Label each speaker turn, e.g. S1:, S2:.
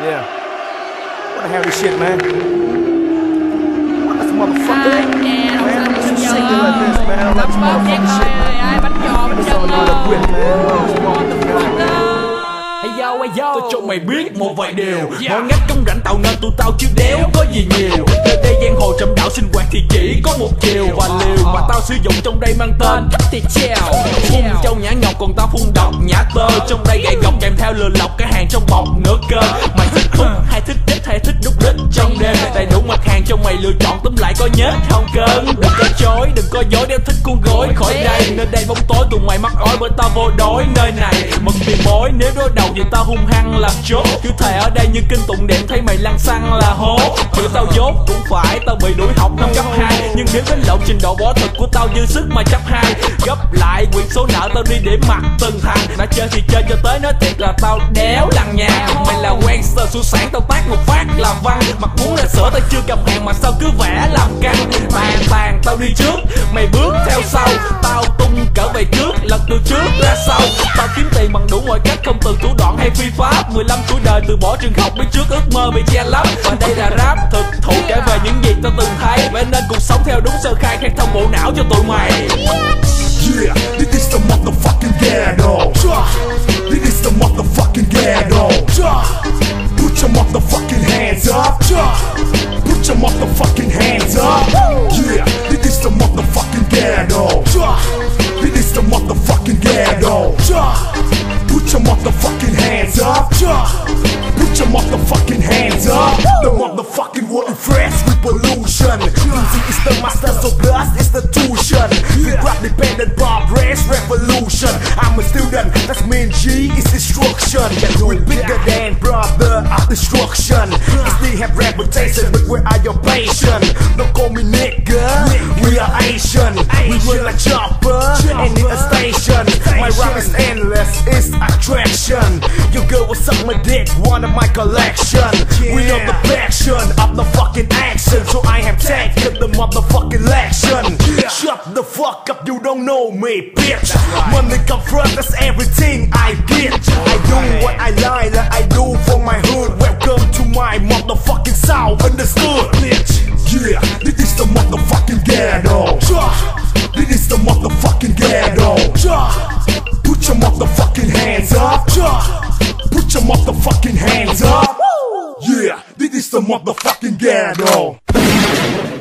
S1: Yeah. What the hell this shit, man? What the motherfucker? Man, I'm just singing like this, man. I like this motherfucking shit, man. This all another quit, man.
S2: Tôi cho mày biết một vài điều. Ngồi ngách trong rãnh tạo nên tụi tao chứ đéo có gì nhiều. Nơi đây giang hồ trầm đạo sinh hoạt thì chỉ có một chiều. Và liều mà tao sử dụng trong đây mang tên cách thì treo. Phun châu nhã nhọc còn tao phun độc nhã tơ. Trong đây gậy gọc kèm theo lừa lọc cả hàng trong bọc nửa cơ. Mày thích hút hay thích đít hay thích đúc đít trong đêm. Đầy đủ mặt hàng cho mày lựa chọn, túm lại có nhết không cơn. Đừng có chối, đừng có dối, đeo thích cuốn gối khỏi đây. Nơi đây bóng tối tụi mày mắc ói bởi tao vô đối. Nơi này mật tiền bối, nếu đối đầu thì tao hung hăng làm chốt. Cứ thề ở đây như kinh tụng đệm, thấy mày lăn xăng là hố. Chữ tao dốt cũng phải, tao bị đuổi học năm cấp 2. Nhưng nếu đến lộ trình độ võ thuật của tao dư sức mà chấp 2. Gấp lại quyển số nợ tao đi để mặt từng thằng. Đã chơi thì chơi cho tới nói thiệt là tao đéo lằng nhằng. Mày là gangster su sản tao tác một phát làm văn. Mặt muốn ra sữa tao chưa cầm hàng mà sao cứ vẽ làm căng. Tàn tàn tao đi trước, mày bước theo sau. Tao tung cỡ về trước, lật từ trước ra sau. Tao kiếm tiền bằng đủ mọi cách, không từ thủ đoạn hay phi pháp. 15 tuổi đời từ bỏ trường học biết trước ước mơ bị che lấp. Và đây là rap thực thụ kể về những gì tao từng thấy. Vậy nên cuộc sống theo đúng sơ khai, khác thông bộ não cho tụi mày.
S3: Yeah, this is the motherfucking ghetto. This is the motherfucking ghetto. Put your motherfucking hands up. Put your motherfucking hands up. Yeah, this is the motherfucking ghetto. This is the motherfucking ghetto. Put your motherfucking hands up. Put your motherfucking hands up. The motherfucking world is fresh with pollution. Music is the master, so blast is the tuition. The rap dependent pop race revolution. I'm a student, that's mean G is instruction. We bigger than brother of destruction. Still have reputation, but where are your patience? Don't call me nigga, we are Asian. We run like chopper and need a station. My rap is endless, it's attraction. Your girl will suck my dick, one of my collection. We know the passion of the fucking action, so I have taken the motherfucking action. Shut the fuck up, you don't know me, bitch. Money come first, that's everything I get. I do what I like I do for my hood. Welcome to my motherfucking south, understood, bitch. Yeah, this is the motherfucking ghetto. This is the motherfucking ghetto. Put your motherfucking hands up. Put your motherfucking hands up. Yeah, this is the motherfucking ghetto.